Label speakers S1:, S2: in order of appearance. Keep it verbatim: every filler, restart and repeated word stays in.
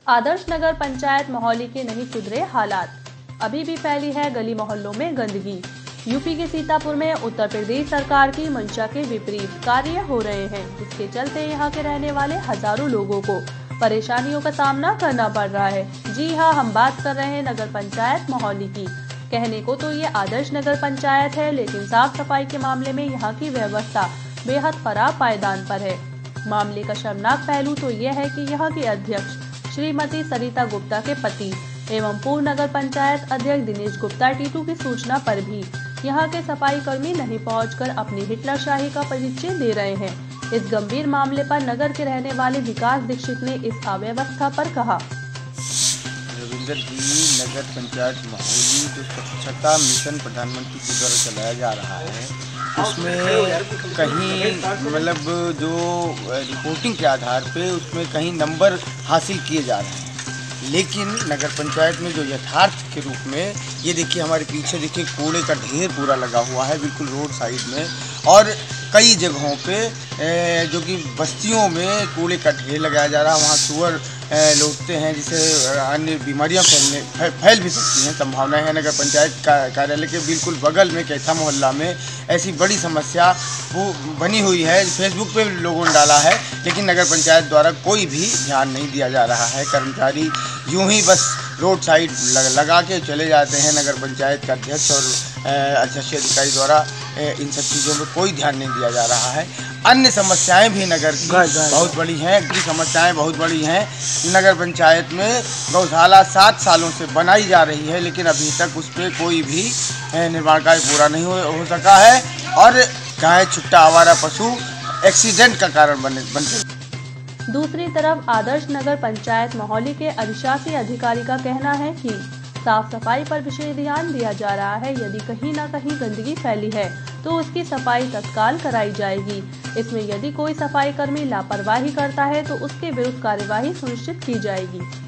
S1: आदर्श नगर पंचायत मोहाली के नहीं सुधरे हालात, अभी भी फैली है गली मोहल्लों में गंदगी। यूपी के सीतापुर में उत्तर प्रदेश सरकार की मंशा के विपरीत कार्य हो रहे हैं, जिसके चलते यहां के रहने वाले हजारों लोगों को परेशानियों का सामना करना पड़ रहा है। जी हां, हम बात कर रहे हैं नगर पंचायत मोहाली की। कहने को तो ये आदर्श नगर पंचायत है, लेकिन साफ सफाई के मामले में यहाँ की व्यवस्था बेहद खराब पायदान पर है। मामले का शर्मनाक पहलू तो यह है कि यहाँ के अध्यक्ष श्रीमती सरिता गुप्ता के पति एवं पूर्व नगर पंचायत अध्यक्ष दिनेश गुप्ता टीटू की सूचना पर भी यहाँ के सफाई कर्मी नहीं पहुंचकर अपनी हिटलरशाही का परिचय दे रहे हैं। इस गंभीर मामले पर नगर के रहने वाले विकास दीक्षित ने इस अव्यवस्था पर कहा।
S2: रविंदर जी, नगर पंचायत मोहाली जो स्वच्छता मिशन प्रधानमंत्री के द्वारा चलाया जा रहा है, उसमें कहीं मतलब जो रिपोर्टिंग के आधार पे उसमें कहीं नंबर हासिल किए जा रहे हैं, लेकिन नगर पंचायत में जो यथार्थ के रूप में ये देखिए, हमारे पीछे देखिए कूड़े का ढेर पूरा लगा हुआ है बिल्कुल रोड साइड में, और कई जगहों पे जो कि बस्तियों में कूड़े का ढेर लगाया जा रहा है। वहाँ सुअर लौटते हैं, जिससे अन्य बीमारियां फैलने फैल भी सकती हैं, संभावना है। नगर पंचायत का कार्यालय के बिल्कुल बगल में कैथा मोहल्ला में ऐसी बड़ी समस्या वो बनी हुई है। फेसबुक पे लोगों ने डाला है, लेकिन नगर पंचायत द्वारा कोई भी ध्यान नहीं दिया जा रहा है। कर्मचारी यूं ही बस रोड साइड लगा के चले जाते हैं। नगर पंचायत का अध्यक्ष और अध्यक्ष अधिकारी द्वारा इन सब चीज़ों में कोई ध्यान नहीं दिया जा रहा है। अन्य समस्याएं भी नगर की बहुत बड़ी हैं, की समस्याएं बहुत बड़ी हैं। नगर पंचायत में गौशाला सात सालों से बनाई जा रही है, लेकिन अभी तक उस पर कोई भी निर्माण कार्य पूरा नहीं हो, हो सका है, और गाय छुट्टा आवारा पशु एक्सीडेंट का कारण बने बनते।
S1: दूसरी तरफ आदर्श नगर पंचायत मोहाली के अधिशासी अधिकारी का कहना है कि साफ सफाई पर विशेष ध्यान दिया जा रहा है। यदि कहीं न कहीं गंदगी फैली है तो उसकी सफाई तत्काल कराई जाएगी। इसमें यदि कोई सफाई कर्मी लापरवाही करता है तो उसके विरुद्ध कार्यवाही सुनिश्चित की जाएगी।